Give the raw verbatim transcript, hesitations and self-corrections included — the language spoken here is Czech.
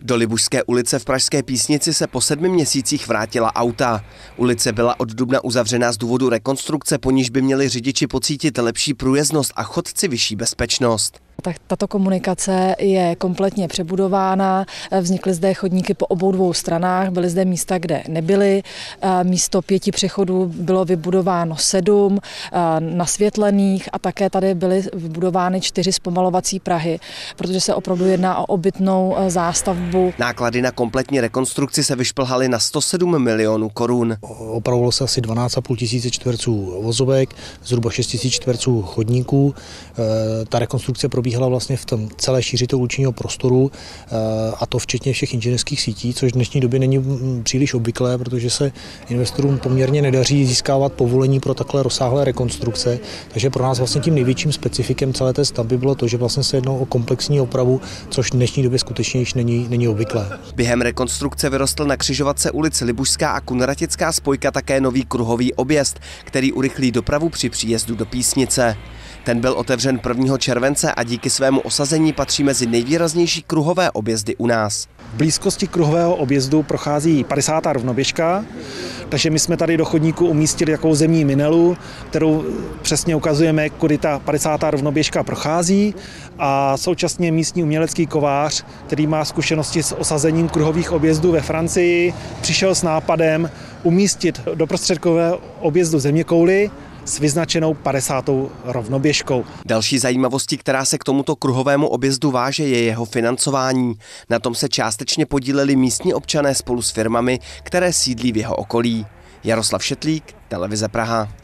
Do Libušské ulice v pražské Písnici se po sedmi měsících vrátila auta. Ulice byla od dubna uzavřená z důvodu rekonstrukce, po níž by měli řidiči pocítit lepší průjezdnost a chodci vyšší bezpečnost. Tak tato komunikace je kompletně přebudována, vznikly zde chodníky po obou dvou stranách, byly zde místa, kde nebyly, místo pěti přechodů bylo vybudováno sedm nasvětlených a také tady byly vybudovány čtyři zpomalovací prahy, protože se opravdu jedná o obytnou zástavbu. Náklady na kompletní rekonstrukci se vyšplhaly na sto sedm milionů korun. Opravilo se asi dvanáct a půl tisíce čtverců vozovek, zhruba šest tisíc čtverců chodníků. Ta rekonstrukce probíhala vlastně v tom celé šíři toho uličního prostoru, a to včetně všech inženýrských sítí, což v dnešní době není příliš obvyklé, protože se investorům poměrně nedaří získávat povolení pro takhle rozsáhlé rekonstrukce. Takže pro nás vlastně tím největším specifikem celé té stavby bylo to, že vlastně se jednalo o komplexní opravu, což v dnešní době skutečně již není, není obvyklé. Během rekonstrukce vyrostl na křižovatce ulic Libušská a Kunratická spojka také nový kruhový objezd, který urychlí dopravu při příjezdu do Písnice. Ten byl otevřen prvního července a díky svému osazení patří mezi nejvýraznější kruhové objezdy u nás. V blízkosti kruhového objezdu prochází padesátá rovnoběžka, takže my jsme tady do chodníku umístili takovou zemní minelu, kterou přesně ukazujeme, kudy ta padesátá rovnoběžka prochází, a současně místní umělecký kovář, který má zkušenosti s osazením kruhových objezdů ve Francii, přišel s nápadem umístit do prostředkového objezdu zeměkouli s vyznačenou padesátou rovnoběžkou. Další zajímavostí, která se k tomuto kruhovému objezdu váže, je jeho financování. Na tom se částečně podíleli místní občané spolu s firmami, které sídlí v jeho okolí. Jaroslav Šetlík, Televize Praha.